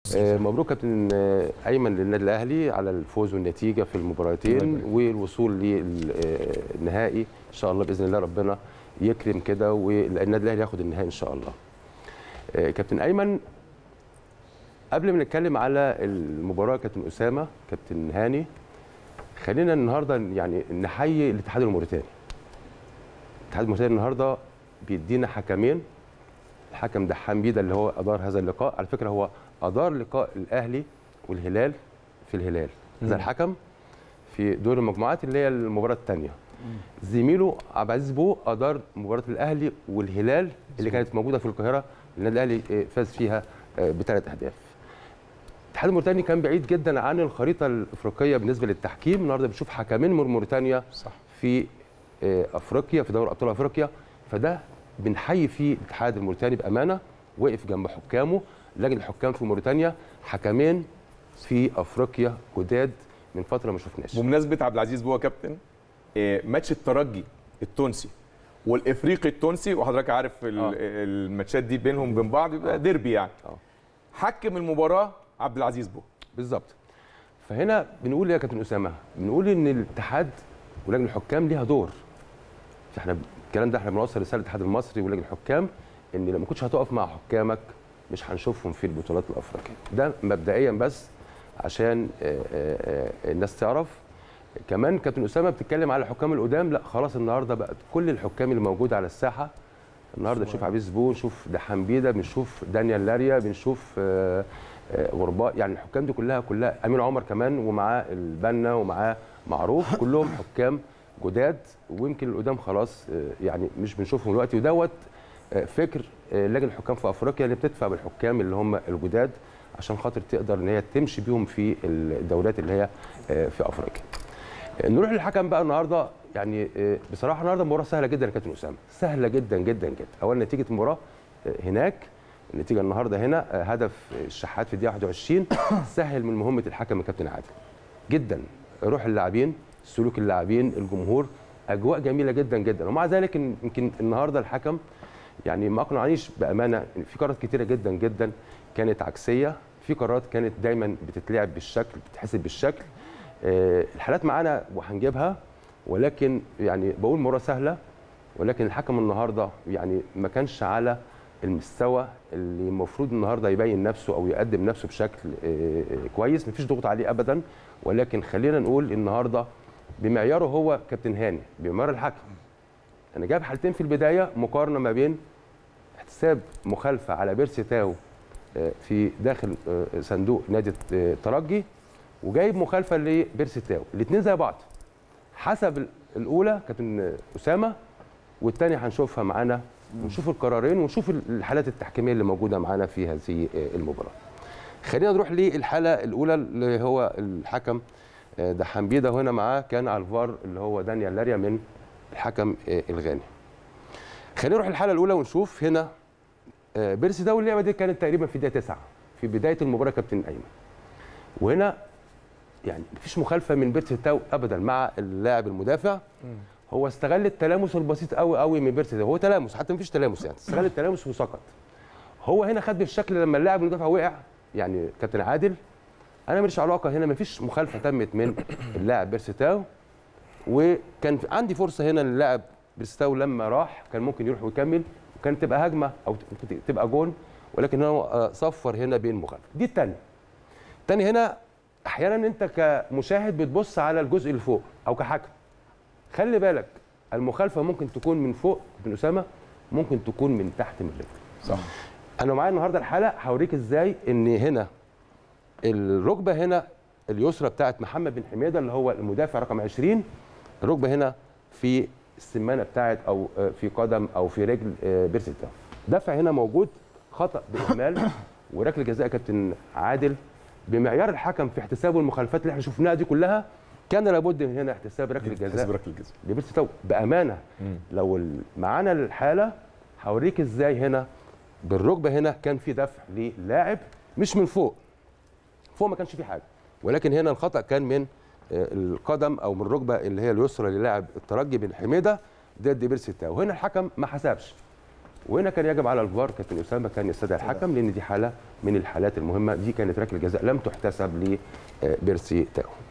مبروك كابتن ايمن للنادي الاهلي على الفوز والنتيجه في المباراتين والوصول للنهائي ان شاء الله باذن الله. ربنا يكرم كده والنادي الاهلي ياخد النهائي ان شاء الله. كابتن ايمن، قبل ما نتكلم على المباراه كابتن اسامه كابتن هاني، خلينا النهارده يعني نحيي الاتحاد الموريتاني. الاتحاد الموريتاني النهارده بيدينا حكمين. الحكم ده حميده اللي هو ادار هذا اللقاء، على فكره هو ادار لقاء الاهلي والهلال في الهلال. هذا الحكم في دور المجموعات اللي هي المباراه الثانيه. زميله عبد العزيز بو ادار مباراه الاهلي والهلال اللي كانت موجوده في القاهره، النادي الاهلي فاز فيها بثلاث اهداف. الاتحاد الموريتاني كان بعيد جدا عن الخريطه الافريقيه بالنسبه للتحكيم. النهارده بنشوف حكمين من موريتانيا في افريقيا في دوري ابطال افريقيا، فده بنحيي فيه الاتحاد الموريتاني بامانه، وقف جنب حكامه. لجنه الحكام في موريتانيا حكمين في افريقيا جداد من فتره ما شفناش. بمناسبه عبد العزيز بو كابتن، ماتش الترجي التونسي والافريقي التونسي، وحضرتك عارف الماتشات دي بينهم وبين بعض بيبقى ديربي يعني. حكم المباراه عبد العزيز بو بالظبط. فهنا بنقول يا كابتن اسامه، بنقول ان الاتحاد ولجنه الحكام ليها دور. فاحنا الكلام ده احنا بنوصل رساله الاتحاد المصري ولجنه الحكام ان لما كنتش هتقف مع حكامك مش هنشوفهم في البطولات الافريقيه. ده مبدئيا بس عشان الناس تعرف. كمان كابتن اسامه بتتكلم على الحكام القدام، لا خلاص النهارده بقت كل الحكام اللي موجوده على الساحه. النهارده بنشوف عبد العزيز بو، نشوف ده حميده، بنشوف دانيال لاريا، بنشوف غرباء، يعني الحكام دي كلها امين عمر كمان، ومعاه البنا ومعاه معروف، كلهم حكام جداد. ويمكن القدام خلاص يعني مش بنشوفهم دلوقتي. ودوت فكر لجنه الحكام في افريقيا اللي بتدفع بالحكام اللي هم الجداد عشان خاطر تقدر ان هي تمشي بيهم في الدوريات اللي هي في افريقيا. نروح للحكم بقى النهارده. يعني بصراحه النهارده مباراه سهله جدا يا كابتن اسامه، سهله جدا جدا جدا. اولا نتيجه المباراه هناك، النتيجه النهارده هنا هدف الشحات في الدقيقه 21 سهل من مهمه الحكم الكابتن عادل جدا. روح اللاعبين، سلوك اللاعبين، الجمهور، اجواء جميله جدا جدا. ومع ذلك يمكن النهارده الحكم يعني ما اقنعنيش بامانه. في قرارات كتيره جدا جدا كانت عكسيه، في قرارات كانت دايما بتتلعب بالشكل، بتتحسب بالشكل. الحالات معانا وهنجيبها، ولكن يعني بقول مباراه سهله، ولكن الحكم النهارده يعني ما كانش على المستوى اللي المفروض النهارده يبين نفسه او يقدم نفسه بشكل كويس. مفيش ضغط عليه ابدا، ولكن خلينا نقول النهارده بمعياره هو كابتن هاني، بمعيار الحكم. انا جايب حالتين في البدايه، مقارنه ما بين احتساب مخالفه على بيرسي تاو في داخل صندوق نادي الترجي، وجايب مخالفه لبيرسي تاو، الاثنين زي بعض. حسب الاولى كابتن اسامه، والثانيه هنشوفها معانا، ونشوف القرارين ونشوف الحالات التحكيميه اللي موجوده معانا في هذه المباراه. خلينا نروح للحاله الاولى اللي هو الحكم ده حميده، هنا معاه كان على الفار اللي هو دانيال لاريا من الحكم الغاني. خلينا نروح للحاله الاولى ونشوف هنا بيرسي تاو. اللعبه دي كانت تقريبا في دقيقه 9 في بدايه المباراه كابتن ايمن، وهنا يعني مفيش مخالفه من بيرسي تاو ابدا مع اللاعب المدافع. هو استغل التلامس البسيط قوي قوي من بيرسي تاو، هو تلامس حتى مفيش تلامس، يعني استغل التلامس وسقط. هو هنا خد بالشكل لما اللاعب المدافع وقع. يعني كابتن عادل انا ماليش علاقه، هنا مفيش مخالفه تمت من اللاعب بيرسي تاو، وكان عندي فرصه هنا للاعب بيرسي تاو لما راح كان ممكن يروح ويكمل، وكانت تبقى هجمه او تبقى جون، ولكن هو صفر هنا بين مخالفه. دي الثانيه. الثاني هنا احيانا انت كمشاهد بتبص على الجزء اللي فوق او كحكم، خلي بالك المخالفه ممكن تكون من فوق كابتن اسامه، ممكن تكون من تحت من الرجل. صح. انا معايا النهارده الحاله هوريك ازاي ان هنا الركبه هنا اليسرى بتاعت محمد بن حميده اللي هو المدافع رقم 20، الركبه هنا في السمانه بتاعت او في قدم او في رجل بيرسي تاو. دفع هنا موجود، خطا باهمال وركله جزاء كابتن عادل بمعيار الحكم في احتسابه المخالفات اللي احنا شفناها دي كلها. كان لابد من هنا احتساب ركله جزاء لبيرسي تاو بامانه. لو معانا الحاله هوريك ازاي هنا بالركبه هنا كان في دفع للاعب مش من فوق، فوق ما كانش في حاجه، ولكن هنا الخطا كان من القدم او من الركبه اللي هي اليسرى للاعب الترجي بن حميده ضد بيرسي تاو. وهنا الحكم ما حسبش، وهنا كان يجب على الفار كابتن اسامه كان يستدعي الحكم، لان دي حاله من الحالات المهمه، دي كانت ركله جزاء لم تحتسب لبيرسي تاو.